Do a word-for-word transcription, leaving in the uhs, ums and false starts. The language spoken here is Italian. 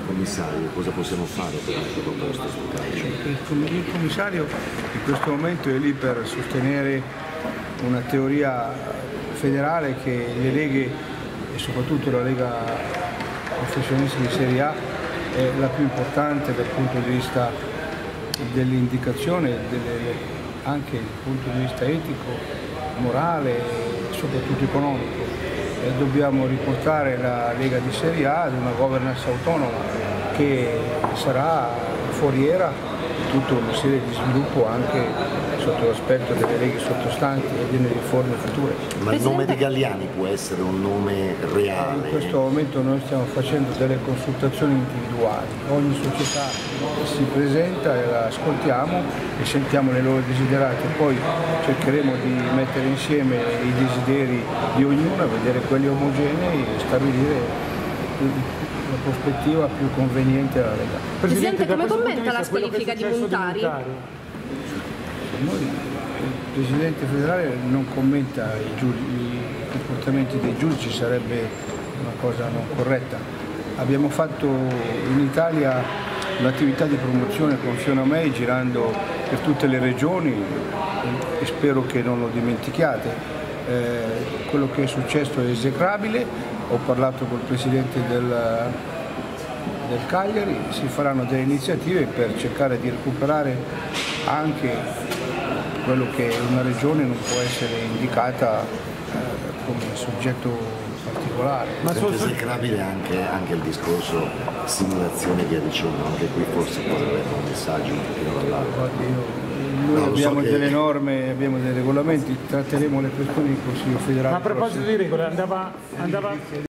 commissario, cosa possiamo fare per la proposta sul calcio? Il commissario in questo momento è lì per sostenere una teoria federale che le leghe e soprattutto la Lega Professionisti di Serie A è la più importante dal punto di vista dell'indicazione, anche dal punto di vista etico, morale e soprattutto economico. E dobbiamo riportare la Lega di Serie A ad una governance autonoma che sarà foriera di tutta una serie di sviluppo anche sotto l'aspetto delle leghe sottostanti e delle riforme future. Ma il nome di Galliani può essere un nome reale? In questo momento noi stiamo facendo delle consultazioni individuali, ogni società si presenta e la ascoltiamo e sentiamo le loro desiderate, poi cercheremo di mettere insieme i desideri di ognuno, vedere quelli omogenei e stabilire la prospettiva più conveniente alla Lega. Presidente, come commenta la squalifica di Montari? Noi, il Presidente federale non commenta i, i comportamenti dei giudici, sarebbe una cosa non corretta. Abbiamo fatto in Italia un'attività di promozione con Fiona May girando per tutte le regioni e spero che non lo dimentichiate. Eh, quello che è successo è esecrabile. Ho parlato col Presidente del, del Cagliari, si faranno delle iniziative per cercare di recuperare anche quello che una regione non può essere indicata eh, come soggetto particolare. Ma è esecrabile anche, anche il discorso simulazione e via dicendo, anche qui forse può avere un messaggio un pochino dall'alto. Noi no, abbiamo so delle che... norme, abbiamo dei regolamenti, tratteremo le questioni in Consiglio federale. Ma a proposito di regole, andava, andava